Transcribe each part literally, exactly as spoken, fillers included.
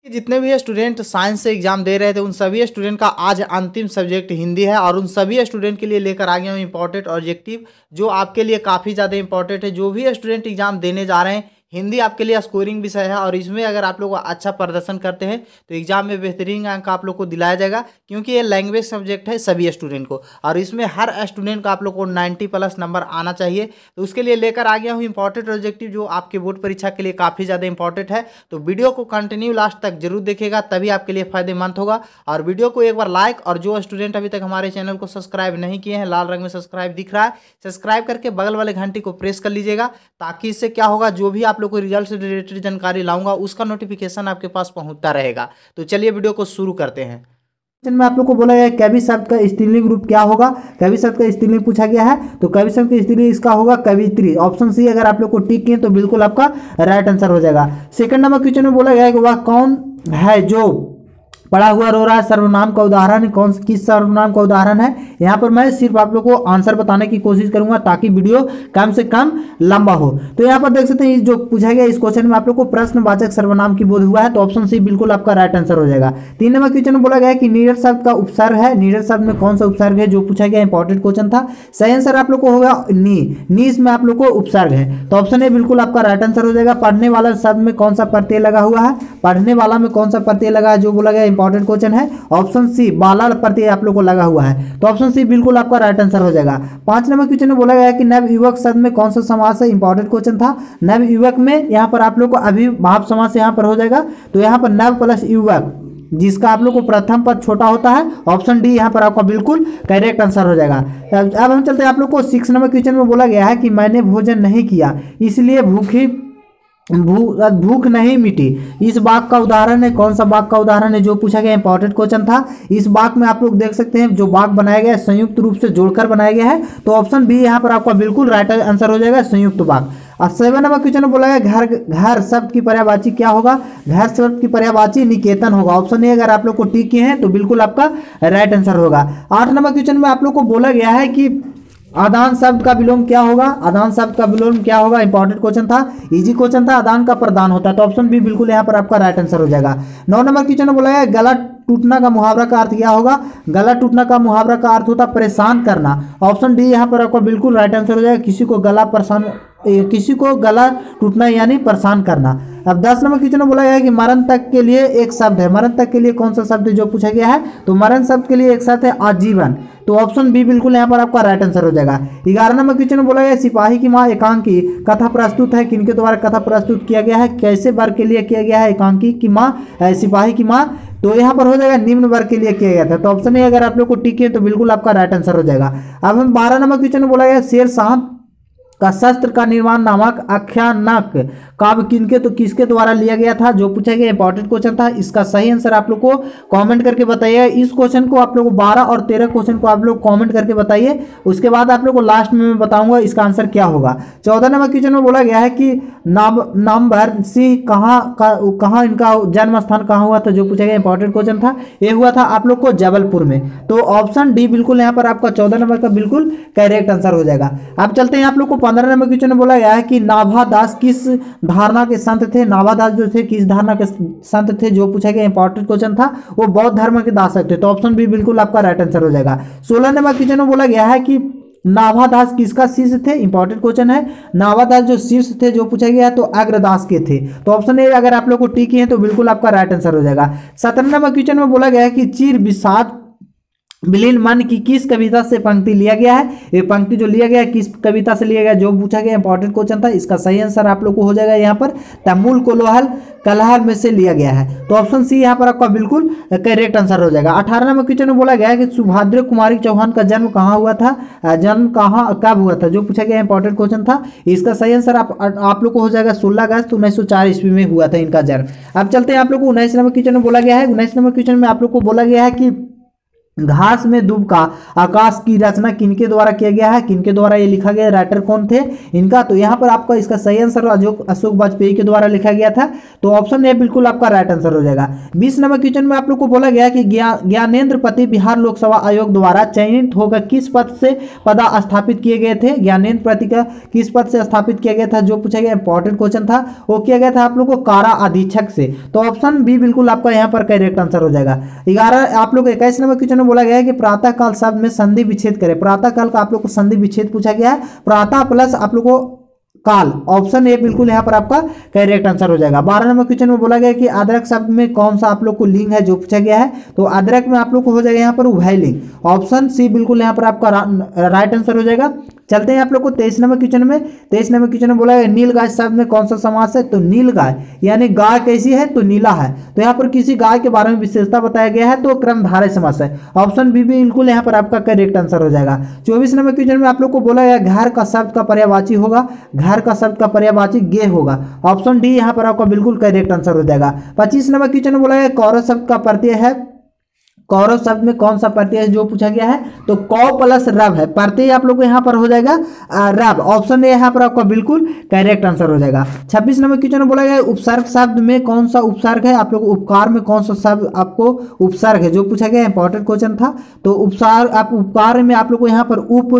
जितने भी student science से एग्जाम दे रहे थे उन सभी स्टूडेंट का आज अंतिम सब्जेक्ट हिंदी है और उन सभी स्टूडेंट के लिए लेकर आ गया हूँ इंपॉर्टेंट ऑब्जेक्टिव जो आपके लिए काफ़ी ज़्यादा इंपॉर्टेंट है। जो भी स्टूडेंट एग्जाम देने जा रहे हैं, हिंदी आपके लिए स्कोरिंग विषय है और इसमें अगर आप लोग अच्छा प्रदर्शन करते हैं तो एग्जाम में बेहतरीन अंक आप लोग को दिलाया जाएगा, क्योंकि ये लैंग्वेज सब्जेक्ट है सभी स्टूडेंट को और इसमें हर स्टूडेंट का आप लोग को नाइन्टी प्लस नंबर आना चाहिए। तो उसके लिए लेकर आ गया हूँ इंपॉर्टेंट ऑब्जेक्टिव जो आपके बोर्ड परीक्षा के लिए काफ़ी ज़्यादा इंपॉर्टेंट है। तो वीडियो को कंटिन्यू लास्ट तक जरूर देखेगा, तभी आपके लिए फायदेमंद होगा। और वीडियो को एक बार लाइक, और जो स्टूडेंट अभी तक हमारे चैनल को सब्सक्राइब नहीं किए हैं, लाल रंग में सब्सक्राइब दिख रहा है, सब्सक्राइब करके बगल वाले घंटी को प्रेस कर लीजिएगा, ताकि इससे क्या होगा, जो भी आप लोग को रिजल्ट से रिलेटेड जानकारी लाऊंगा उसका नोटिफिकेशन आपके पास पहुंचता रहेगा। तो चलिए वीडियो को शुरू करते हैं। में आप लोग को बोला गया कवि शब्द का स्त्रीलिंग रूप क्या होगा। कवि शब्द का स्त्रीलिंग पूछा गया है, तो कवि शब्द का स्त्रीलिंग इसका होगा कवित्री। ऑप्शन सी अगर आप लोग को टिक किए तो बिल्कुल आपका राइट आंसर हो जाएगा। सेकंड नंबर क्वेश्चन में बोला गया है कि वह कौन है जो पढ़ा हुआ रो रहा है, सर्वनाम का उदाहरण कौन किस सर्वनाम का उदाहरण है। यहाँ पर मैं सिर्फ आप लोग को आंसर बताने की कोशिश करूंगा ताकि वीडियो कम से कम लंबा हो। तो यहाँ पर देख सकते हैं जो पूछा गया इस क्वेश्चन में आप लोग को प्रश्नवाचक सर्वनाम की बोध हुआ है, तो ऑप्शन सी बिल्कुल आपका राइट आंसर हो जाएगा। तीन नंबर क्वेश्चन में बोला गया है कि नीरर शब्द का उपसर्ग है, नीरर शब्द में कौन सा उपसर्ग है, जो पूछा गया इंपॉर्टेंट क्वेश्चन था। सही आंसर आप लोग को होगा नी, नी इसमें आप लोग को उपसर्ग है, तो ऑप्शन ए बिल्कुल आपका राइट आंसर हो जाएगा। पढ़ने वाला शब्द में कौन सा प्रत्यय लगा हुआ है, पढ़ने वाला में कौन सा प्रत्यय लगा है, जो बोला गया इंपॉर्टेंट क्वेश्चन है। ऑप्शन सी बाला प्रत्यय आप लोग को लगा हुआ है, तो ऑप्शन सी बिल्कुल आपका राइट आंसर हो जाएगा। पांच नंबर क्वेश्चन में बोला गया है कि नव युवक शब्द में कौन सा समास है, इंपॉर्टेंट क्वेश्चन था। नव युवक में यहाँ पर आप लोग को अभिभाव समास यहाँ पर हो जाएगा, तो यहाँ पर नव प्लस युवक जिसका आप लोग को प्रथम पद छोटा होता है, ऑप्शन डी यहाँ पर आपका बिल्कुल करेक्ट आंसर हो जाएगा। अब हम चलते हैं आप लोग को सिक्स नंबर क्वेश्चन में बोला गया है कि मैंने भोजन नहीं किया इसलिए भूखी भूख भूख नहीं मिटी। इस वाक्य का उदाहरण है, कौन सा वाक्य का उदाहरण है, जो पूछा गया इंपॉर्टेंट क्वेश्चन था। इस वाक्य में आप लोग देख सकते हैं जो वाक्य बनाया गया है संयुक्त रूप से जोड़कर बनाया गया है, तो ऑप्शन बी यहाँ पर आपका बिल्कुल राइट आंसर हो जाएगा, संयुक्त वाक्य। और सेवन नंबर क्वेश्चन में बोला गया घर घर शब्द की पर्यायवाची क्या होगा, घर शब्द की पर्यायवाची निकेतन होगा। ऑप्शन ए अगर आप लोग को टिक किए हैं तो बिल्कुल आपका राइट आंसर होगा। आठ नंबर क्वेश्चन में आप लोग को बोला गया है कि आदान शब्द का विलोम क्या होगा, आदान शब्द का विलोम क्या होगा, इंपॉर्टेंट क्वेश्चन था, इजी क्वेश्चन था। आदान का प्रदान होता है, तो ऑप्शन बी बिल्कुल यहाँ पर आपका राइट आंसर हो जाएगा। नौ नंबर क्वेश्चन में बोला है गला टूटना का मुहावरा का अर्थ क्या होगा, गला टूटना का मुहावरा का अर्थ होता है परेशान करना। ऑप्शन डी यहाँ पर आपका बिल्कुल राइट आंसर हो जाएगा, किसी को गला परेशान किसी को गला टूटना यानी परेशान करना। अब दस नंबर क्वेश्चन में बोला गया है कि मरण तक के लिए एक शब्द है, मरण तक के लिए कौन सा शब्द है, जो पूछा गया है, तो मरण शब्द के लिए एक शब्द है आजीवन, तो ऑप्शन बी बिल्कुल यहाँ पर आपका राइट आंसर हो जाएगा। ग्यारह नंबर क्वेश्चन में बोला गया सिपाही की माँ एकांकी कथा प्रस्तुत है, किनके द्वारा कथा प्रस्तुत किया गया है, कैसे वर्ग के लिए किया गया है एकांकी की माँ सिपाही की माँ, तो यहाँ पर हो जाएगा निम्न वर्ग के लिए किया गया था, तो ऑप्शन ए अगर आप लोग को टिक है तो बिल्कुल आपका राइट आंसर हो जाएगा। अब हम बारह नंबर क्वेश्चन में बोला गया शेर शाह का शस्त्र का निर्माण नामक आख्यानक काव्य किनके तो किसके द्वारा लिया गया था, जो पूछा गया इंपॉर्टेंट क्वेश्चन था। इसका सही आंसर आप लोग को कमेंट करके बताइए। इस क्वेश्चन को आप लोग को बारह और तेरह क्वेश्चन को आप लोग कमेंट करके बताइए, उसके बाद आप लोग को लास्ट में मैं बताऊंगा इसका आंसर क्या होगा। चौदह नंबर क्वेश्चन में बोला गया है कि नाम नामवर सिंह कहाँ कहाँ इनका जन्म स्थान कहाँ हुआ था, जो पूछा गया इंपॉर्टेंट क्वेश्चन था। ये हुआ था आप लोग को जबलपुर में, तो ऑप्शन डी बिल्कुल यहाँ पर आपका चौदह नंबर का बिल्कुल करेक्ट आंसर हो जाएगा। अब चलते हैं आप लोग को पंद्रह नंबर क्वेश्चन में बोला गया है कि नाभादास किस धारणा के संत थे, नाभादास जो थे किस धारणा के संत थे, जो पूछा गया इंपॉर्टेंट क्वेश्चन था, वो बौद्ध धर्म के दासक थे, तो ऑप्शन बी बिल्कुल आपका राइट आंसर हो जाएगा। सोलह नंबर क्वेश्चन में बोला गया है कि नाभादास किसका शिष्य थे, इंपॉर्टेंट क्वेश्चन है। नाभादास जो शिष्य थे जो पूछा गया है तो अग्रदास के थे, तो ऑप्शन ए अगर आप लोग को टिक है तो बिल्कुल आपका राइट आंसर हो जाएगा। सत्रह नंबर क्वेश्चन में बोला गया है कि चिर विषाद विलीन मन की किस कविता से पंक्ति लिया गया है, ये पंक्ति जो लिया गया है किस कविता से लिया गया, जो पूछा गया इंपॉर्टेंट क्वेश्चन था। इसका सही आंसर आप लोग को हो जाएगा यहाँ पर तमुल कोलाहल कलहल में से लिया गया है, तो ऑप्शन सी यहाँ पर आपका बिल्कुल करेक्ट आंसर हो जाएगा। अठारह नंबर क्वेश्चन में बोला गया है कि सुभद्रा कुमारी चौहान का जन्म कहाँ हुआ था, जन्म कहाँ कब हुआ था, जो पूछा गया इंपॉर्टेंट क्वेश्चन था। इसका सही आंसर आप आप लोग को हो जाएगा सोलह अगस्त उन्नीस सौ चार ईस्वी में हुआ था इनका जन्म। अब चलते हैं आप लोग को उन्नीस नंबर क्वेश्चन में बोला गया है। उन्नीस नंबर क्वेश्चन में आप लोग को बोला गया है कि घास में दुब का आकाश की रचना किनके द्वारा किया गया है, किनके द्वारा ये लिखा गया, राइटर कौन थे इनका। तो यहाँ पर आपका इसका सही आंसर अशोक अशोक वाजपेयी के द्वारा लिखा गया था। तो ऑप्शन ए बिल्कुल आपका राइट आंसर हो जाएगा। बीस नंबर क्वेश्चन में आप लोग को बोला गया कि ज्ञानेंद्र पति बिहार लोकसभा आयोग द्वारा चयनित होकर किस पद से पदा स्थापित किए गए थे। ज्ञानेंद्र पति का किस पद से स्थापित किया गया था, जो पूछा गया इंपॉर्टेंट क्वेश्चन था, वो किया गया था आप लोग को कारा अधीक्षक से। तो ऑप्शन बी बिल्कुल आपका यहाँ पर करेक्ट आंसर हो जाएगा। ग्यारह आप लोग इक्कीस नंबर क्वेश्चन बोला गया है कि प्रातः काल शब्द में संधि विच्छेद करें। प्रातः काल का आप लोग को संधि विच्छेद पूछा गया है, प्रातः प्लस आप लोग को काल, ऑप्शन ए बिल्कुल यहाँ पर आपका करेक्ट आंसर हो जाएगा। बारह नंबर क्वेश्चन में बोला गया कि अदरक शब्द में कौन सा आप लोग को लिंग है, जो पूछा गया है। तो अदरक में आप लोग को हो जाएगा यहाँ पर उभयलिंग, ऑप्शन सी बिल्कुल यहाँ पर आपका राइट आंसर हो जाएगा। चलते हैं आप लोग को तेईस नंबर क्वेश्चन में। तेईस नंबर क्वेश्चन में बोला गया नील गाय शब्द में कौन सा समास है। तो नील गाय यानी गाय कैसी है, तो नीला है। तो यहाँ पर किसी गाय के बारे में विशेषता बताया गया है, तो क्रमधारय समास है, ऑप्शन बी बिल्कुल यहाँ पर आपका करेक्ट आंसर हो जाएगा। चौबीस नंबर क्वेश्चन में आप लोग को बोला गया घर का शब्द का पर्यायवाची होगा, घर का शब्द का पर्यायवाची गे होगा, ऑप्शन डी यहाँ पर आपका बिल्कुल करेक्ट आंसर हो जाएगा। पच्चीस नंबर क्वेश्चन में बोला गया कौरव शब्द का प्रत्यय है, कौरव शब्द में कौन सा प्रत्यय है, जो पूछा गया है। तो कौ प्लस रव है, प्रत्यय आप लोग को यहाँ पर हो जाएगा रव, ऑप्शन ए यहाँ पर आपका बिल्कुल करेक्ट आंसर हो जाएगा। छब्बीस नंबर क्वेश्चन में बोला गया उपसर्ग शब्द में कौन सा उपसर्ग है, आप लोग उपकार में कौन सा शब्द आपको उपसर्ग है, जो पूछा गया इंपॉर्टेंट क्वेश्चन था। तो उपसर्ग आप उपकार में आप लोग को यहाँ पर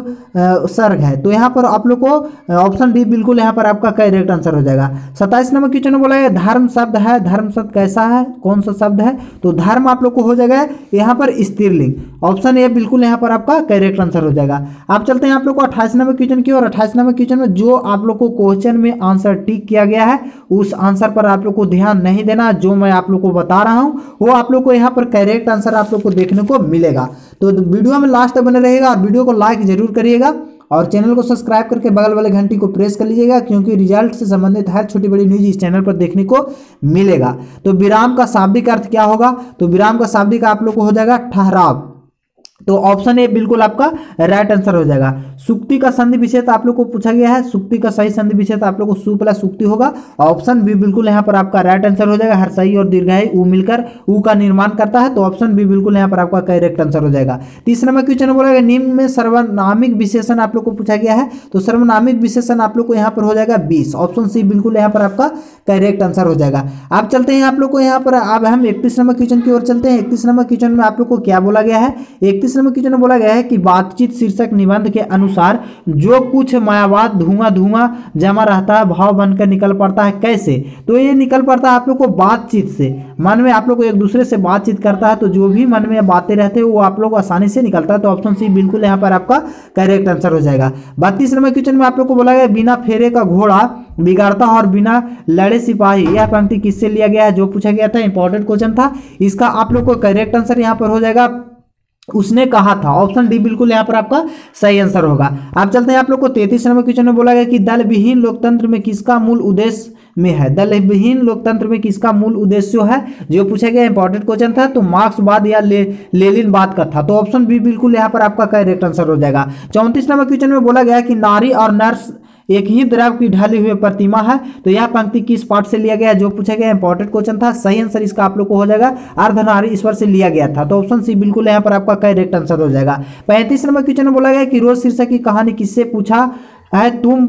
उपसर्ग है, तो यहाँ पर आप लोग को ऑप्शन डी बिल्कुल यहाँ पर आपका करेक्ट आंसर हो जाएगा। सत्ताईस नंबर क्वेश्चन में बोला गया धर्म शब्द है, धर्म शब्द कैसा है, कौन सा शब्द है। तो धर्म आप लोग को हो जाएगा यहाँ पर स्त्रीलिंग, ऑप्शन ए बिल्कुल यहाँ पर आपका करेक्ट आंसर हो जाएगा। आप चलते हैं आप लोग को अट्ठाईस नंबर क्वेश्चन की, और अट्ठाईस नंबर क्वेश्चन में जो आप लोग को क्वेश्चन में आंसर टिक किया गया है, उस आंसर पर आप लोग को ध्यान नहीं देना, जो मैं आप लोग को बता रहा हूं वो आप लोग को यहाँ पर करेक्ट आंसर आप लोग को देखने को मिलेगा। तो वीडियो में लास्ट तक बने रहेगा, और वीडियो को लाइक जरूर करिएगा, और चैनल को सब्सक्राइब करके बगल वाले घंटी को प्रेस कर लीजिएगा, क्योंकि रिजल्ट से संबंधित हर छोटी बड़ी न्यूज इस चैनल पर देखने को मिलेगा। तो विराम का शाब्दिक अर्थ क्या होगा। तो विराम का शाब्दिक आप लोग को हो जाएगा ठहराव, तो ऑप्शन ए बिल्कुल आपका राइट आंसर हो जाएगा। सुक्ति का संधि विच्छेद आप लोग को पूछा गया है, सुक्ति का सही संधि विच्छेद आप लोग को सु प्लस सुक्ति होगा, ऑप्शन बी बिल्कुल यहाँ पर आपका राइट आंसर हो जाएगा। हर सही और दीर्घायी उ मिलकर उ का निर्माण करता है, तो ऑप्शन बी बिल्कुल यहाँ पर आपका करेक्ट आंसर हो जाएगा। तीसरा नंबर क्वेश्चन बोला गया निम्न में सर्वनामिक विशेषण आप लोग को पूछा गया है। तो सर्वनामिक विशेषण आप लोग को यहाँ पर हो जाएगा बीस, ऑप्शन सी बिल्कुल यहाँ पर आपका करेक्ट आंसर हो जाएगा। आप चलते हैं आप लोग को यहाँ पर, अब हम इकतीस नंबर क्वेश्चन की ओर चलते हैं। इकतीस नंबर क्वेश्चन में आप लोग को क्या बोला गया है। इकतीस नंबर क्वेश्चन में बोला गया है कि बातचीत शीर्षक निबंध के अनुसार जो कुछ मायावाद धुआं धुआं जमा रहता है भाव बनकर निकल पड़ता है, कैसे। तो ये निकल पड़ता है आप लोग को बातचीत से, मन में आप लोग को एक दूसरे से बातचीत करता है, तो जो भी मन में बातें रहते हैं वो आप लोग को आसानी से निकलता है, तो ऑप्शन सी बिल्कुल यहाँ पर आपका करेक्ट आंसर हो जाएगा। बत्तीस नंबर क्वेश्चन में आप लोग को बोला गया बिना फेरे का घोड़ा बिगाड़ता और बिना लड़े सिपाही, यह पंक्ति किससे लिया गया है, जो पूछा गया था, इंपॉर्टेंट क्वेश्चन था। इसका आप लोग को करेक्ट आंसर यहाँ पर हो जाएगा उसने कहा था, ऑप्शन डी बिल्कुल यहाँ पर आपका सही आंसर होगा। आप चलते हैं आप लोग को तैंतीस नंबर क्वेश्चन में बोला गया कि दल विहीन लोकतंत्र में किसका मूल उद्देश्य में है, दल विहीन लोकतंत्र में किसका मूल उद्देश्य है, जो पूछा गया इंपॉर्टेंट क्वेश्चन था। तो मार्क्सवाद या ले, लेनिनवाद का था, तो ऑप्शन बी बिल्कुल यहाँ पर आपका करेक्ट आंसर हो जाएगा। चौंतीस नंबर क्वेश्चन में बोला गया कि नारी और नर्स एक ही द्रव की ढली हुई प्रतिमा है, तो यह पंक्ति किस पाठ से लिया गया है, जो पूछा गया इंपॉर्टेंट क्वेश्चन था। सही आंसर इसका आप लोग को हो जाएगा अर्धनारी ईश्वर से लिया गया था, तो ऑप्शन सी बिल्कुल यहाँ पर आपका करेक्ट आंसर हो जाएगा। पैंतीस नंबर क्वेश्चन में बोला गया कि रोज शीर्षक की कहानी किससे पूछा है, तुम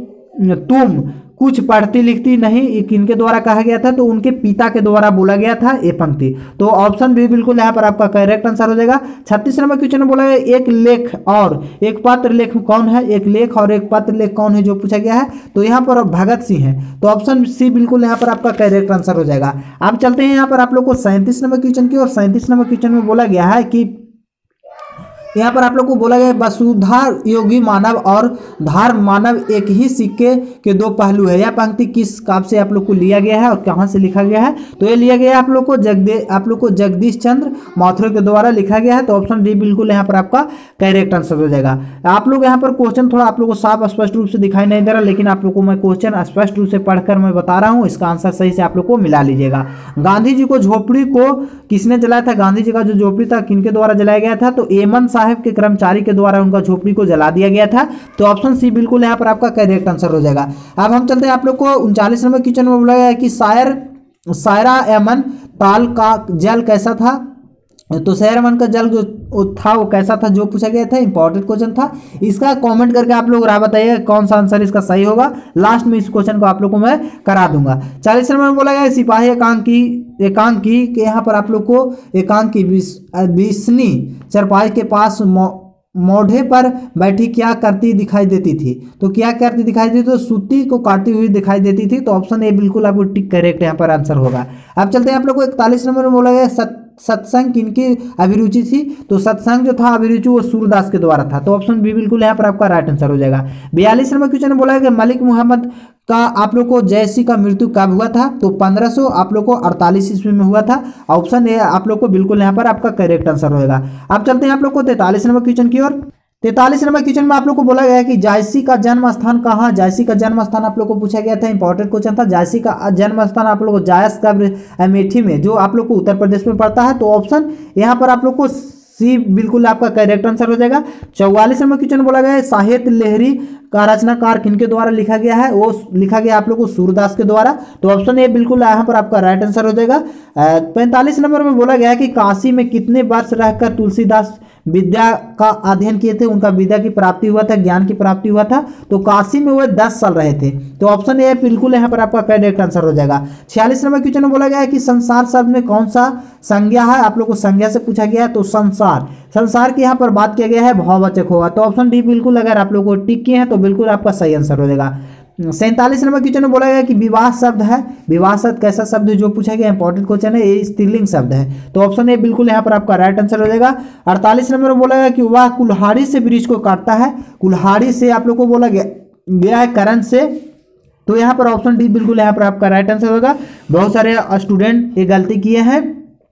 तुम कुछ पढ़ती लिखती नहीं, किनके द्वारा कहा गया था, तो उनके पिता के द्वारा बोला गया था ये पंक्ति, तो ऑप्शन बी बिल्कुल यहाँ पर आपका करेक्ट आंसर हो जाएगा। छत्तीस नंबर क्वेश्चन में बोला गया एक लेख और एक पात्र लेख कौन है, एक लेख और एक पात्र लेख कौन है, जो पूछा गया है, तो यहाँ पर भगत सिंह है, तो ऑप्शन सी बिल्कुल यहाँ पर आपका करेक्ट आंसर हो जाएगा। आप चलते हैं यहाँ पर आप लोग को सैंतीस नंबर क्वेश्चन की, और सैंतीस नंबर क्वेश्चन में बोला गया है कि यहाँ पर आप लोग को बोला गया वसुधा योगी मानव और धर्म मानव एक ही सिक्के के दो पहलू है, यह पंक्ति किस काव्य से आप लोग को लिया गया है और कहाँ से लिखा गया है, तो ये लिया गया है आप लोग को जगदे आप लोग को जगदीश चंद्र माथुर के द्वारा लिखा गया है, तो ऑप्शन डी बिल्कुल यहाँ पर आपका करेक्ट आंसर हो जाएगा। आप लोग यहाँ पर क्वेश्चन थोड़ा आप लोग को साफ स्पष्ट रूप से दिखाई नहीं दे रहा, लेकिन आप लोग को मैं क्वेश्चन स्पष्ट रूप से पढ़कर मैं बता रहा हूँ, इसका आंसर सही से आप लोग को मिला लीजिएगा। गांधी जी को झोपड़ी को किसने जलाया था, गांधी जी का जो झोपड़ी था किनके द्वारा जलाया गया था, तो एमन साहब के कर्मचारी के द्वारा उनका झोपड़ी को जला दिया गया था, तो ऑप्शन सी बिल्कुल यहाँ पर आपका करेक्ट आंसर हो जाएगा। अब हम चलते हैं आप लोग को उनचालीस नंबर क्वेश्चन में बोला गया है कि शायर शायरा एमन ताल का जल कैसा था, तो शहर वन का जल जो था वो कैसा था, जो पूछा गया था, इंपॉर्टेंट क्वेश्चन था। इसका कमेंट करके आप लोग राय बताइएगा कौन सा आंसर इसका सही होगा। लास्ट में इस क्वेश्चन को आप लोग को मैं करा दूंगा। चालीस नंबर में बोला गया सिपाही एकांकी एकांकी के यहाँ पर आप लोग को एकांकी बिस्नी चरपाई के पास मोढ़े पर बैठी क्या करती दिखाई देती थी। तो क्या करती दिखाई देती, तो सूती को काटती हुई दिखाई देती थी। तो ऑप्शन ए बिल्कुल आपको टिक करेक्ट यहाँ पर आंसर होगा। अब चलते हैं आप लोग को इकतालीस नंबर में बोला गया सत सत्संग किनकी अभिरुचि थी। तो सत्संग जो था अभिरुचि वो सूरदास के द्वारा था। तो ऑप्शन बी बिल्कुल यहाँ पर आपका राइट आंसर हो जाएगा। बयालीस नंबर क्वेश्चन बोला गया मलिक मोहम्मद का आप लोग को जयसी का मृत्यु कब हुआ था। तो पंद्रह सौ आप लोग को अड़तालीस ईस्वी में हुआ था। ऑप्शन ए आप लोग को बिल्कुल यहाँ पर आपका करेक्ट आंसर होगा। अब चलते हैं आप लोग को तैंतालीस नंबर क्वेश्चन की ओर। तैंतालीस नंबर क्वेश्चन में आप लोग को बोला गया है कि जायसी का जन्म स्थान कहाँ। जायसी का जन्म स्थान आप लोग को पूछा गया था, इंपॉर्टेंट क्वेश्चन था। जायसी का जन्म स्थान आप लोग को जायस कब्र अमेठी में, जो आप लोग को उत्तर प्रदेश में पड़ता है। तो ऑप्शन यहाँ पर आप लोग को सी बिल्कुल आपका करेक्ट आंसर हो जाएगा। चौवालीस नंबर क्वेश्चन बोला गया है साहित्य लहरी का रचनाकार किनके द्वारा लिखा गया है। वो लिखा गया आप लोग को सूरदास के द्वारा। तो ऑप्शन ए बिल्कुल यहाँ पर आपका राइट आंसर हो जाएगा। पैंतालीस नंबर में बोला गया है कि काशी में कितने वर्ष रहकर तुलसीदास विद्या का अध्ययन किए थे, उनका विद्या की प्राप्ति हुआ था, ज्ञान की प्राप्ति हुआ था। तो काशी में वो दस साल रहे थे। तो ऑप्शन ए बिल्कुल यहाँ पर आपका करेक्ट आंसर हो जाएगा। छियालीस नंबर क्वेश्चन में बोला गया है कि संसार शब्द में कौन सा संज्ञा है। आप लोग को संज्ञा से पूछा गया है। तो संसार संसार की यहाँ पर बात किया गया है भाववाचक होगा। तो ऑप्शन डी बिल्कुल अगर आप लोग को टिक किए हैं तो बिल्कुल आपका सही आंसर हो जाएगा। सैंतालीस नंबर क्वेश्चन में बोला गया कि विवाह शब्द है। विवाह शब्द कैसा शब्द है, जो पूछा गया इंपॉर्टेंट क्वेश्चन है, ये स्त्रीलिंग शब्द है। तो ऑप्शन ए बिल्कुल यहाँ पर आपका राइट आंसर हो जाएगा। अड़तालीस नंबर में बोला गया कि वह कुल्हाड़ी से वृक्ष को काटता है। कुल्हाड़ी से आप लोग को बोला गया गया है करंट से। तो यहाँ पर ऑप्शन डी बिल्कुल यहाँ पर आपका राइट आंसर होगा। बहुत सारे स्टूडेंट ये गलती किए हैं,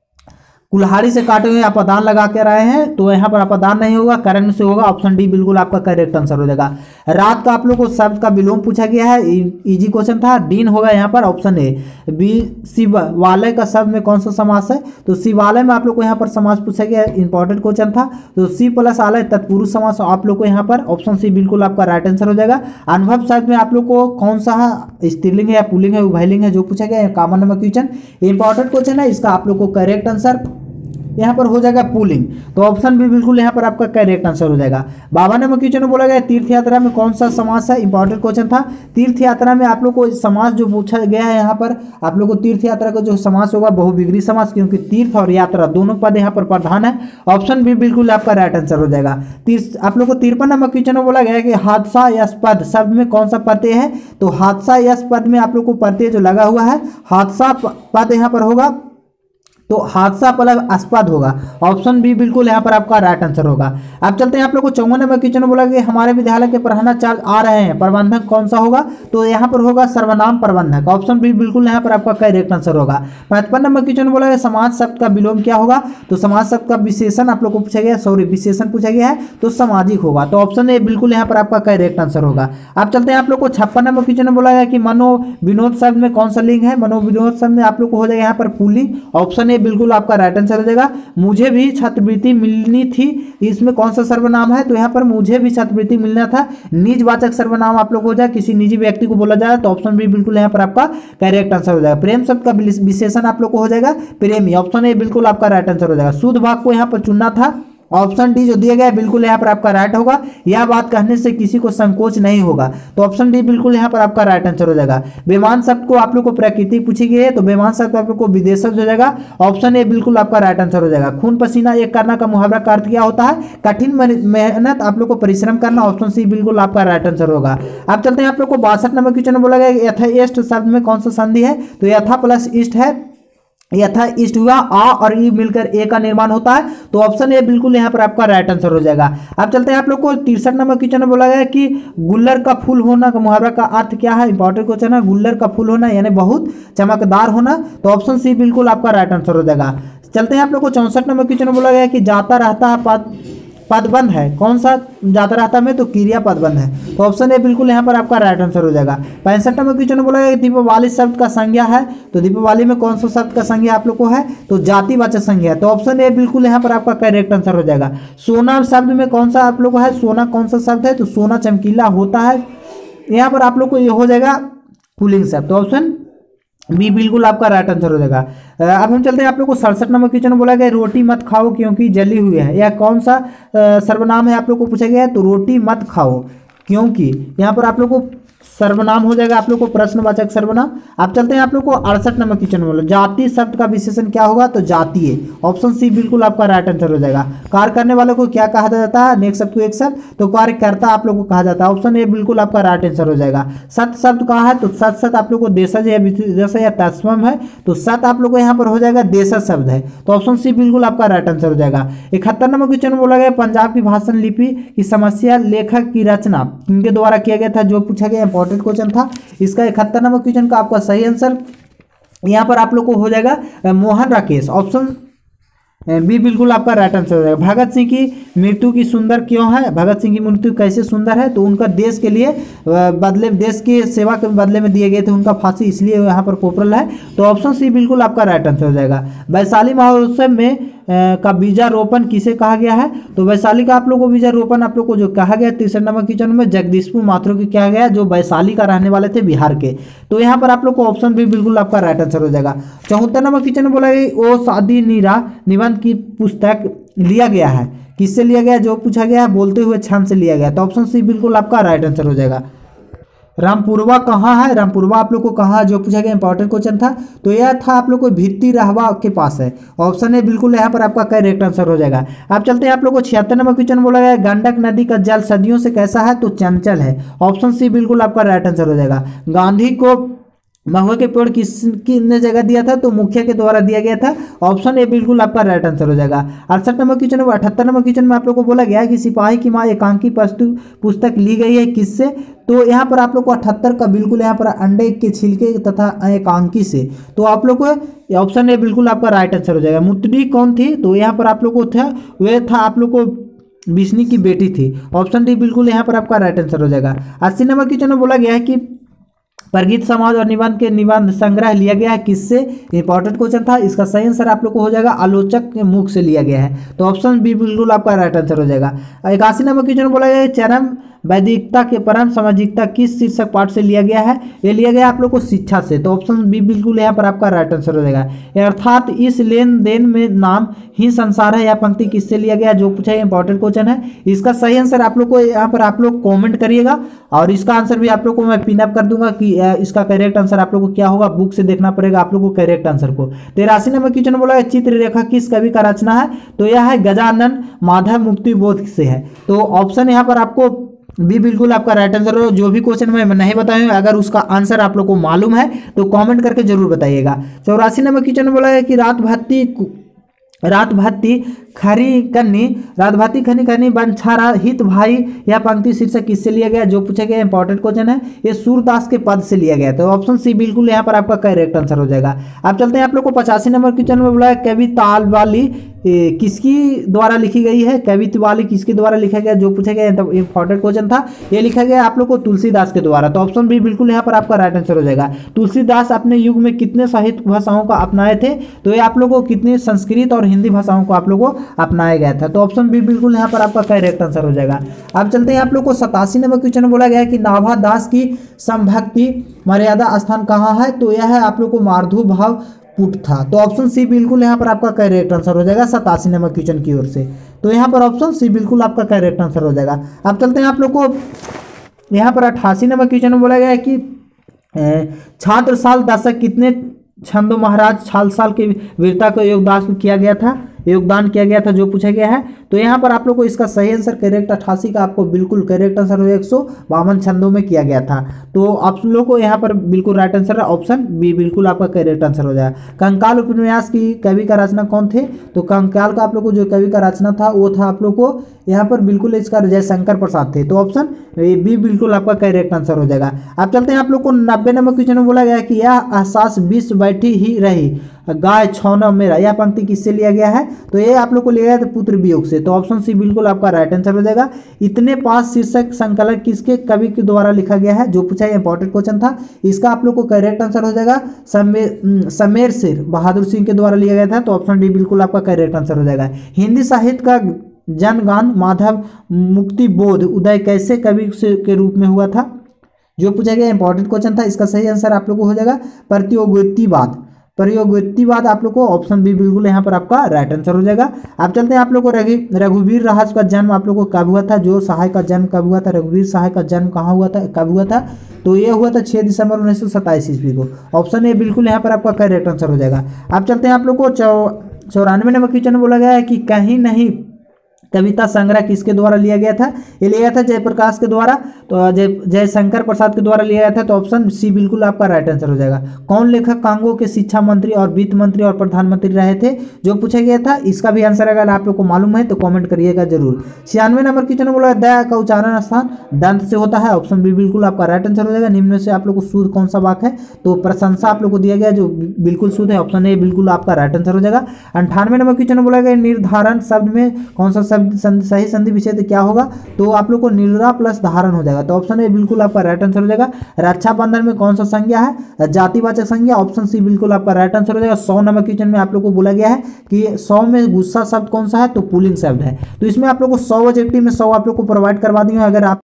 कुल्हाड़ी से काटे हुए अपदान लगा के रहे हैं। तो यहाँ पर अपदान नहीं होगा, करंट से होगा। ऑप्शन डी बिल्कुल आपका करेक्ट आंसर हो जाएगा। रात का आप लोग को शब्द का विलोम पूछा गया है, इजी क्वेश्चन था। डीन होगा यहाँ पर ऑप्शन ए। बी शिवालय का शब्द में कौन सा समास है। तो शिवालय में आप लोग को यहाँ पर समास पूछा गया है, इंपॉर्टेंट क्वेश्चन था। तो सी प्लस आलय तत्पुरुष समास आप लोग को यहाँ पर ऑप्शन सी बिल्कुल आपका राइट आंसर हो जाएगा। अनुभव शब्द में आप लोग को कौन सा स्त्रीलिंग है या पुल्लिंग है, उभयलिंग है, जो पूछा गया है, common number question, important question है। इसका आप लोग को करेक्ट आंसर यहाँ पर हो जाएगा पुलिंग। तो ऑप्शन भी बिल्कुल यहाँ पर आपका करेक्ट आंसर हो जाएगा। बावन नंबर क्वेश्चन में बोला गया तीर्थ यात्रा में कौन सा समास है, इंपॉर्टेंट क्वेश्चन था। तीर्थ यात्रा में आप लोग को समास जो पूछा गया है, यहाँ पर आप लोग को तीर्थ यात्रा का जो समास होगा बहुविग्री समास, क्योंकि तीर्थ और यात्रा दोनों पद यहाँ पर प्रधान है। ऑप्शन भी बिल्कुल आपका राइट आंसर हो जाएगा। तीर्थ आप लोग को तिरपन नंबर क्वेश्चन में बोला गया है कि हादसा यश पद शब्द में कौन सा प्रत्यय है। तो हादसा यश पद में आप लोग को प्रत्यय जो लगा हुआ है हादसा पद यहाँ पर होगा। तो हादसा प्लस अस्पद होगा। ऑप्शन बी बिल्कुल यहाँ पर आपका राइट आंसर होगा। अब चलते हैं आप लोग को चौवन नंबर क्वेश्चन में बोला कि हमारे विद्यालय के प्रधानाचार्य आ रहे हैं, प्रबंधक कौन सा होगा। तो यहाँ पर होगा सर्वनाम प्रबंधक। ऑप्शन बी बिल्कुल यहाँ पर आपका करेक्ट आंसर होगा। पचपन नंबर क्वेश्चन में बोला गया समाज शब्द का विलोम क्या होगा। तो समाज शब्द का विशेषण आप लोग को पूछा गया, सॉरी विशेषण पूछा गया है, तो सामाजिक होगा। तो ऑप्शन ए बिल्कुल यहाँ पर आपका करेक्ट आंसर होगा। अब चलते हैं आप लोग को छप्पन नंबर क्वेश्चन में बोला गया कि मनो विनोद शब्द में कौन सा लिंग है। मनो विनोद शब्द में आप लोग को हो जाएगा यहाँ पर पुल्लिंग। ऑप्शन ए बिल्कुल आपका राइट आंसर हो जाएगा। मुझे भी छात्रवृत्ति मिलनी थी, इसमें कौन सा सर्वनाम है। तो यहाँ पर मुझे भी छात्रवृत्ति मिलना था, निजवाचक सर्वनाम आप लोग हो जाए, किसी निजी व्यक्ति को बोला जाए। तो ऑप्शन बी बिल्कुल यहाँ पर आपका करेक्ट आंसर हो जाएगा। प्रेम शब्द का विशेषण आप लोग को हो जाएगा प्रेमी। ऑप्शन ए बिल्कुल आपका राइट आंसर हो जाएगा। शुद्ध भाग को यहाँ पर चुनना था। ऑप्शन डी जो दिया गया है बिल्कुल यहाँ पर आपका राइट होगा। यह बात कहने से किसी को संकोच नहीं होगा। तो ऑप्शन डी बिल्कुल यहाँ पर आपका राइट आंसर हो जाएगा। बेमान शब्द को आप लोग को प्रकृति पूछी गई है, तो बेमान शब्द आप लोग को विदेशक हो जाएगा। ऑप्शन ए बिल्कुल आपका राइट आंसर हो जाएगा। खून पसीना एक करना का मुहावरा का अर्थ क्या होता है। कठिन मेहनत आप लोग को परिश्रम करना। ऑप्शन सी बिल्कुल आपका राइट आंसर होगा। अब चलते हैं आप लोग को बासठ नंबर क्वेश्चन में बोला गया यथाइष्ट शब्द में कौन सा संधि है। तो यथा प्लस इष्ट है, यथा इष्ट हुआ, आ और ई मिलकर ए का निर्माण होता है। तो ऑप्शन ए बिल्कुल यहाँ पर आपका राइट आंसर हो जाएगा। अब चलते हैं आप लोग को तिरसठ नंबर क्वेश्चन में बोला गया कि गुल्लर का फूल होना का मुहावरा का अर्थ क्या है। इंपॉर्टेंट क्वेश्चन है। गुल्लर का फूल होना यानी बहुत चमकदार होना। तो ऑप्शन सी बिल्कुल आपका राइट आंसर हो जाएगा। चलते हैं आप लोग को चौसठ नंबर क्वेश्चन में बोला गया कि जाता रहता है पद पदबंध है, कौन सा जाता रहता में। तो क्रिया पदबंध है। तो ऑप्शन ए बिल्कुल यहाँ पर आपका राइट आंसर हो जाएगा। पैंसठ नंबर क्वेश्चन में बोला गया दीपावली शब्द का संज्ञा है। तो दीपावली में कौन सा शब्द का संज्ञा आप लोग को है। तो जातिवाचक संज्ञा है। तो ऑप्शन ए बिल्कुल यहाँ पर आपका करेक्ट आंसर हो जाएगा। सोना शब्द में कौन सा आप लोग को है, सोना कौन सा शब्द है। तो सोना चमकीला होता है। यहाँ पर आप लोग को ये हो जाएगा पुल्लिंग शब्द। तो ऑप्शन बी बिल्कुल आपका राइट आंसर हो जाएगा। अ, अब हम चलते हैं आप लोग को सड़सठ नंबर क्वेश्चन में बोला गया रोटी मत खाओ क्योंकि जली हुई है। यह कौन सा अ, सर्वनाम है आप लोग को पूछा गया है, तो रोटी मत खाओ क्योंकि यहाँ पर आप लोग को सर्वनाम हो जाएगा आप लोग को प्रश्नवाचक सर्वनाम। आप चलते हैं आप लोग को अड़सठ नंबर क्वेश्चन में बोला जाति शब्द का विशेषण क्या होगा, तो जातीय। ऑप्शन सी बिल्कुल आपका राइट आंसर हो जाएगा। कार्य करने वालों को क्या कहा जाता है, नेक्स्ट शब्द को एक शब्द, तो कार्यकर्ता आप लोग को कहा जाता है। ऑप्शन ए बिल्कुल आपका राइट आंसर हो जाएगा। सत शब्द कहा है, तो सत सत आप लोग को देशज या विदेश या तत्सम है, तो सत आप लोग को यहाँ पर हो जाएगा देशज शब्द है, तो ऑप्शन सी बिल्कुल आपका राइट आंसर हो जाएगा। इकहत्तर नंबर क्वेश्चन में बोला गया पंजाब की भाषण लिपि की समस्या लेखक की रचना इनके द्वारा किया गया था, जो पूछा गया इंपॉर्टेंट क्वेश्चन था। इसका इकहत्तर नंबर क्वेश्चन का आपका सही आंसर यहां पर आप लोग को हो जाएगा मोहन राकेश। ऑप्शन बी बिल्कुल आपका राइट आंसर हो जाएगा। भगत सिंह की मृत्यु की सुंदर क्यों है, भगत सिंह की मृत्यु कैसे सुंदर है, तो उनका देश के लिए बदले देश की सेवा के बदले में दिए गए थे उनका फांसी, इसलिए यहाँ पर पॉपुलर है, तो ऑप्शन सी बिल्कुल आपका राइट आंसर हो जाएगा। वैशाली महोत्सव में का बीजारोपण किसे कहा गया है, तो वैशाली का आप लोग को बीजारोपण आप लोग को जो कहा गया तिरसठ नंबर क्वेश्चन में जगदीशपुर माथुर की कहा गया, जो वैशाली का रहने वाले थे बिहार के, तो यहाँ पर आप लोग को ऑप्शन भी बिल्कुल आपका राइट आंसर हो जाएगा। चौहत्तर नंबर क्वेश्चन में बोला गया ओ शादी नीरा निबंध की पुस्तक लिया गया है, किससे लिया गया, जो पूछा गया है बोलते हुए छंद से लिया गया, तो ऑप्शन सी बिल्कुल आपका राइट आंसर हो जाएगा। रामपुरवा कहाँ है, रामपुरवा आप लोग को कहाँ, जो पूछा गया इंपॉर्टेंट क्वेश्चन था, तो यह था आप लोग को भित्ती रहवा के पास है। ऑप्शन ए बिल्कुल यहाँ पर आपका करेक्ट आंसर हो जाएगा। आप चलते हैं आप लोग को छिहत्तर नंबर क्वेश्चन बोला गया गंडक नदी का जल सदियों से कैसा है, तो चंचल है। ऑप्शन सी बिल्कुल आपका राइट आंसर हो जाएगा। गांधी को महुआ के पेड़ किस किसने जगह दिया था, तो मुखिया के द्वारा दिया गया था। ऑप्शन ए बिल्कुल आपका राइट आंसर हो जाएगा। अड़सठ नंबर क्वेश्चन में अठहत्तर नंबर क्वेश्चन में आप लोग को बोला गया है कि सिपाही की माँ एकांकी पुस्तक ली गई है किससे, तो यहाँ पर आप लोग को अठहत्तर का बिल्कुल यहाँ पर अंडे के छिलके तथा एकांकी से, तो आप लोग को ऑप्शन ए बिल्कुल आपका राइट आंसर हो जाएगा। मुतडी कौन थी, तो यहाँ पर आप लोग को था वह था आप लोग को बिस्नी की बेटी थी। ऑप्शन डी बिल्कुल यहाँ पर आपका राइट आंसर हो जाएगा। अस्सी नंबर क्वेश्चन में बोला गया है कि परगीत समाज और निबंध के निबंध संग्रह लिया गया है किससे, इंपॉर्टेंट क्वेश्चन था। इसका सही आंसर आप लोग को हो जाएगा आलोचक के मुख से लिया गया है, तो ऑप्शन बी बिल्कुल आपका राइट आंसर हो जाएगा। इक्यासी नंबर क्वेश्चन बोला गया है चरम वैदिकता के परम सामाजिकता किस शीर्षक पाठ से लिया गया है, ये लिया गया आप लोग को शिक्षा से, तो ऑप्शन बी बिल्कुल यहाँ पर आपका राइट आंसर हो जाएगा। अर्थात इस लेन देन में नाम ही संसार है, यह पंक्ति किससे लिया गया, जो पूछा है इंपॉर्टेंट क्वेश्चन है। इसका सही आंसर आप लोग को यहाँ पर आप लोग कॉमेंट करिएगा, और इसका आंसर भी आप लोग को मैं पिन अप कर दूंगा कि इसका करेक्ट आंसर आप लोग को क्या होगा, बुक से देखना पड़ेगा आप लोग को करेक्ट आंसर को। तिरासी नंबर क्वेश्चन बोला है चित्ररेखा किस कवि का रचना है, तो यह है गजानन माधव मुक्ति बोध से है, तो ऑप्शन यहाँ पर आपको बी बिल्कुल आपका राइट आंसर हो। जो भी क्वेश्चन मैं नहीं बताऊँ अगर उसका आंसर आप लोग को मालूम है तो कमेंट करके जरूर बताइएगा। चौरासी नंबर क्वेश्चन बोला है कि रात भाती रात भाती खरी कन्नी रात भाती खनी कन्नी बंछारा हित भाई, यह पंक्ति शीर्षक किससे लिया गया, जो पूछा गया इंपॉर्टेंट क्वेश्चन है, ये सूरदास के पद से लिया गया, तो ऑप्शन सी बिल्कुल यहाँ पर आपका करेक्ट आंसर हो जाएगा। अब चलते हैं आप लोग को पचासी नंबर क्वेश्चन में बोला है कवि तालवाली किसकी द्वारा लिखी गई है, कवि तालवाली किसके द्वारा लिखा गया, जो पूछा गया इंपॉर्टेंट क्वेश्चन था, ये लिखा गया आप लोग को तुलसीदास के द्वारा, तो ऑप्शन बी बिल्कुल यहाँ पर आपका राइट आंसर हो जाएगा। तुलसीदास अपने युग में कितने साहित्य भाषाओं का अपनाए थे, तो ये आप लोग को कितने संस्कृत और हिंदी भाषाओं को आप लोग को अपनाया गया था, तो ऑप्शन बी बिल्कुल यहाँ पर आपका करेक्ट आंसर हो जाएगा। अब चलते हैं आप लोग को सतासी नंबर क्वेश्चन में बोला गया है कि नाभा दास की संभक्ति मर्यादा स्थान कहाँ है, तो यह है आप लोग को मारधु भाव पुट था, तो ऑप्शन सी बिल्कुल यहाँ पर आपका करेक्ट आंसर हो जाएगा सतासी नंबर क्वेश्चन की ओर से, तो यहाँ पर ऑप्शन सी बिल्कुल आपका करेक्ट आंसर हो जाएगा। अब चलते हैं आप लोग को यहाँ पर अट्ठासी नंबर क्वेश्चन में बोला गया है कि छात्र साल दशक कितने छंदो महाराज छाल साल के वीरता को योगदान किया गया था योगदान किया गया था, जो पूछा गया है, तो यहाँ पर आप लोग को इसका सही आंसर करेक्ट अट्ठासी का आपको बिल्कुल करेक्ट आंसर हो एक सौ बावन छंदों में किया गया था, तो आप लोग को यहाँ पर बिल्कुल राइट आंसर है ऑप्शन बी बिल्कुल आपका करेक्ट आंसर हो जाएगा। कंकाल उपन्यास की कवि का रचना कौन थे, तो कंकाल का आप लोग को जो कवि का रचना था वो था आप लोग को यहाँ पर बिल्कुल इसका जयशंकर प्रसाद थे, तो ऑप्शन बी बिल्कुल आपका करेक्ट आंसर हो जाएगा। अब चलते हैं आप लोग को नब्बे नंबर क्वेश्चन में बोला गया है कि यह एहसास विश्व बैठी ही रही गाय छौना मेरा, यह पंक्ति किससे लिया गया है, तो ये आप लोग को लिया गया था पुत्र वियोग से, तो ऑप्शन सी बिल्कुल आपका राइट आंसर हो जाएगा। इतने पास शीर्षक संकलन किसके कवि के द्वारा लिखा गया है, जो पूछा इंपॉर्टेंट क्वेश्चन था, इसका आप लोग को करेक्ट आंसर हो जाएगा समेर समेर सिर बहादुर सिंह के द्वारा लिया गया था, तो ऑप्शन डी बिल्कुल आपका करेक्ट आंसर हो जाएगा। हिंदी साहित्य का जनगान माधव मुक्ति बोध उदय कैसे कवि के रूप में हुआ था, जो पूछा गया इंपॉर्टेंट क्वेश्चन था, इसका सही आंसर आप लोग को हो जाएगा प्रतियोगितावाद। प्रतियोगितावाद आप लोग को ऑप्शन बी बिल्कुल यहाँ पर आपका राइट आंसर हो जाएगा। आप चलते हैं आप लोग को रघु रघुवीर राज का जन्म आप लोग को कब हुआ था, जो सहाय का जन्म कब हुआ था, रघुवीर सहाय का जन्म कहाँ हुआ था, कब हुआ था, तो ये हुआ था छह दिसंबर उन्नीस सौ सत्ताईस ईस्वी को। ऑप्शन ए बिल्कुल यहाँ पर आपका करेक्ट आंसर हो जाएगा। आप चलते हैं आप लोग को चौ चौरानवे नंबर क्वेश्चन में बोला गया है कि कहीं नहीं कविता संग्रह किसके द्वारा लिया गया था, ये लिया था जयप्रकाश के द्वारा, तो जय जयशंकर प्रसाद के द्वारा लिया गया था, तो ऑप्शन सी बिल्कुल आपका राइट आंसर हो जाएगा। कौन लेखक कांगो के शिक्षा मंत्री और वित्त मंत्री और प्रधानमंत्री रहे थे, जो पूछा गया था, इसका भी आंसर अगर आप लोग को मालूम है तो कॉमेंट करिएगा जरूर। छियानवे नंबर क्वेश्चन बोला दया का उच्चारण स्थान दंत से होता है, ऑप्शन बी बिल्कुल आपका राइट आंसर हो जाएगा। निम्न में से आप लोग को शुद्ध कौन सा वाक्य है, तो प्रशंसा आप लोग को दिया गया जो बिल्कुल शुद्ध है, ऑप्शन ए बिल्कुल आपका राइट आंसर हो जाएगा। अंठानवे नंबर क्वेश्चन बोला गया निर्धारण शब्द में कौन सा शब्द सही संधि विच्छेद क्या होगा, तो आप लोग को निर्धा प्लस धारण हो जाएगा, तो ऑप्शन ए बिल्कुल आपका राइट आंसर हो जाएगा। रक्षाबंधन में कौन सा संज्ञा है, जातिवाचक संज्ञा, ऑप्शन सी बिल्कुल आपका राइट आंसर हो जाएगा। सौ नंबर क्वेश्चन में आप लोग को बोला गया है कि सौ में गुस्सा शब्द कौन सा है, तो पुल्लिंग शब्द है, तो इसमें आप लोग को सौ ऑब्जेक्टिव में सौ आप लोग को प्रोवाइड करवा दी हूं। अगर आप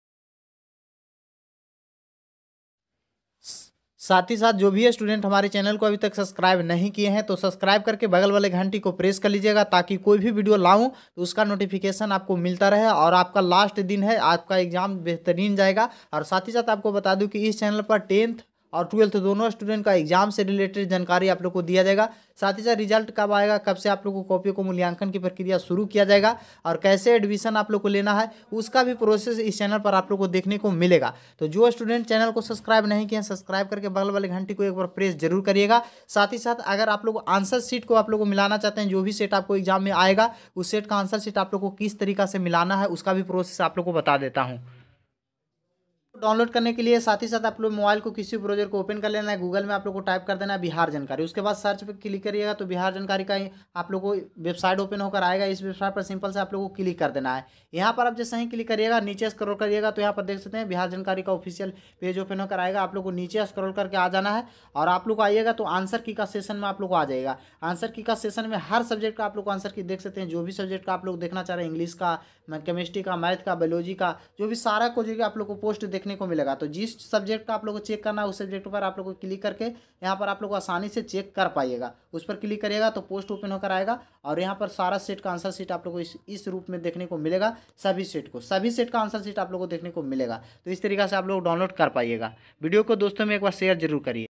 साथ ही साथ जो भी स्टूडेंट हमारे चैनल को अभी तक सब्सक्राइब नहीं किए हैं तो सब्सक्राइब करके बगल वाले घंटी को प्रेस कर लीजिएगा, ताकि कोई भी वीडियो लाऊं तो उसका नोटिफिकेशन आपको मिलता रहे और आपका लास्ट दिन है, आपका एग्जाम बेहतरीन जाएगा। और साथ ही साथ आपको बता दूं कि इस चैनल पर टेंथ और ट्वेल्थ दोनों स्टूडेंट का एग्जाम से रिलेटेड जानकारी आप लोग को दिया जाएगा। साथ ही साथ रिजल्ट कब आएगा, कब से आप लोग को कॉपियों को मूल्यांकन की प्रक्रिया शुरू किया जाएगा और कैसे एडमिशन आप लोग को लेना है, उसका भी प्रोसेस इस चैनल पर आप लोग को देखने को मिलेगा। तो जो स्टूडेंट चैनल को सब्सक्राइब नहीं किए हैं, सब्सक्राइब करके बगल वाले घंटी को एक बार प्रेस जरूर करिएगा। साथ ही साथ अगर आप लोग आंसर सीट को आप लोग को मिलाना चाहते हैं, जो भी सेट आपको एग्जाम में आएगा उस सेट का आंसर सीट आप लोग को किस तरीका से मिलाना है, उसका भी प्रोसेस आप लोग को बता देता हूँ। डाउनलोड करने के लिए साथ ही साथ आप लोग मोबाइल को किसी ब्राउजर को ओपन कर लेना है, गूगल में आप लोग को टाइप कर देना है बिहार जानकारी, उसके बाद सर्च पे क्लिक करिएगा तो बिहार जानकारी का आप लोग को वेबसाइट ओपन होकर आएगा। इस वेबसाइट पर सिंपल से आप लोग को क्लिक कर देना है। यहाँ पर आप जैसे ही क्लिक करिएगा नीचे स्क्रॉल करिएगा तो यहाँ पर देख सकते हैं बिहार जानकारी का ऑफिशियल पेज ओपन होकर आएगा। आप लोग को नीचे स्क्रॉल करके आ जाना है और आप लोग को आइएगा तो आंसर की का सेशन में आप लोग को आ जाएगा। आंसर की का सेशन में हर सब्जेक्ट का आप लोग आंसर की देख सकते हैं, जो भी सब्जेक्ट का आप लोग देखना चाह रहे हैं, इंग्लिश का, केमिस्ट्री का, मैथ का, बायोलॉजी का, जो भी सारा कुछ आप लोग को पोस्ट देखने को मिलेगा। तो जिस सब्जेक्ट का आप लोग को चेक करना है उस सब्जेक्ट पर आप लोग को क्लिक करके यहाँ पर आप लोग को आसानी से चेक कर पाइएगा। उस पर क्लिक करिएगा तो पोस्ट ओपन होकर आएगा और यहाँ पर सारा सेट का आंसर सीट आप लोग को इस इस रूप में देखने को मिलेगा। सभी सेट को सभी सेट का आंसर सीट आप लोग को देखने को मिलेगा। तो इस तरीके से आप लोग डाउनलोड कर पाइएगा। वीडियो को दोस्तों में एक बार शेयर जरूर करिए।